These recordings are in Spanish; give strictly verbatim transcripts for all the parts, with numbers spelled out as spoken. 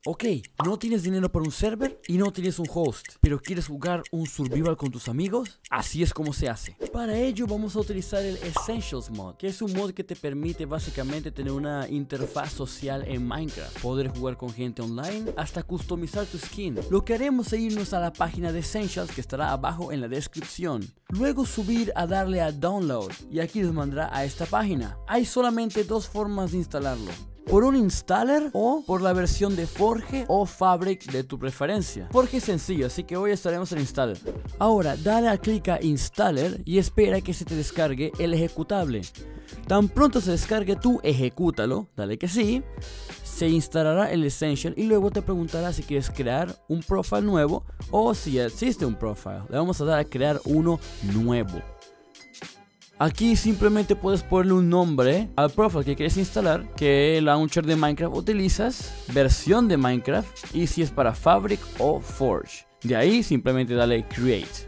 Ok, no tienes dinero para un server y no tienes un host, pero quieres jugar un survival con tus amigos. Así es como se hace. Para ello vamos a utilizar el Essentials mod, que es un mod que te permite básicamente tener una interfaz social en Minecraft, poder jugar con gente online, hasta customizar tu skin. Lo que haremos es irnos a la página de Essentials, que estará abajo en la descripción. Luego subir a darle a download y aquí nos mandará a esta página. Hay solamente dos formas de instalarlo: por un installer o por la versión de Forge o Fabric de tu preferencia. Forge es sencillo, así que hoy estaremos en installer. Ahora dale a clic a installer y espera que se te descargue el ejecutable. Tan pronto se descargue tú, ejecútalo, dale que sí. Se instalará el Essential y luego te preguntará si quieres crear un profile nuevo o si existe un profile. Le vamos a dar a crear uno nuevo. Aquí simplemente puedes ponerle un nombre al profile que quieres instalar, que el launcher de Minecraft utilizas, versión de Minecraft y si es para Fabric o Forge. De ahí simplemente dale Create.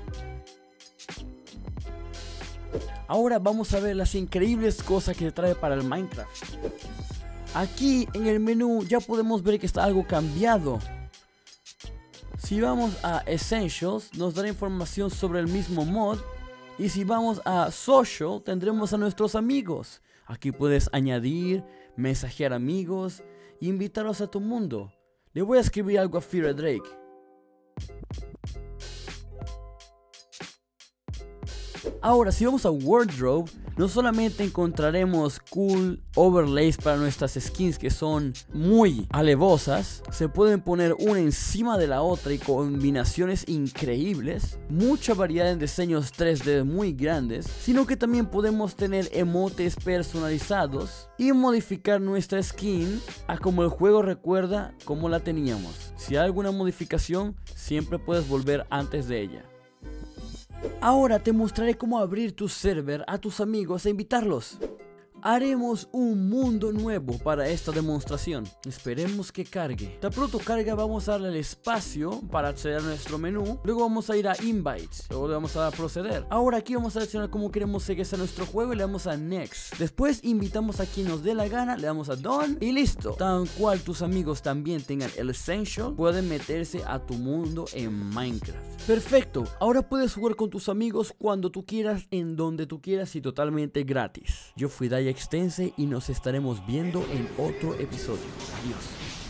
Ahora vamos a ver las increíbles cosas que trae para el Minecraft. Aquí en el menú ya podemos ver que está algo cambiado. Si vamos a Essentials nos dará información sobre el mismo mod. Y si vamos a Social, tendremos a nuestros amigos. Aquí puedes añadir, mensajear amigos e invitarlos a tu mundo. Le voy a escribir algo a Fear Drake. Ahora, si vamos a Wardrobe, no solamente encontraremos cool overlays para nuestras skins que son muy alevosas, se pueden poner una encima de la otra y combinaciones increíbles, mucha variedad en diseños tres D muy grandes, sino que también podemos tener emotes personalizados y modificar nuestra skin a como el juego recuerda como la teníamos. Si hay alguna modificación, siempre puedes volver antes de ella. Ahora te mostraré cómo abrir tu server a tus amigos e invitarlos. Haremos un mundo nuevo para esta demostración. Esperemos que cargue. Tan pronto carga vamos a darle el espacio para acceder a nuestro menú. Luego vamos a ir a Invites. Luego le vamos a proceder. Ahora aquí vamos a seleccionar cómo queremos que sea nuestro juego y le damos a Next. Después invitamos a quien nos dé la gana. Le damos a Done y listo. Tan cual tus amigos también tengan el Essential, pueden meterse a tu mundo en Minecraft. Perfecto. Ahora puedes jugar con tus amigos cuando tú quieras, en donde tú quieras y totalmente gratis. Yo fui Daya Extense y nos estaremos viendo en otro episodio. Adiós.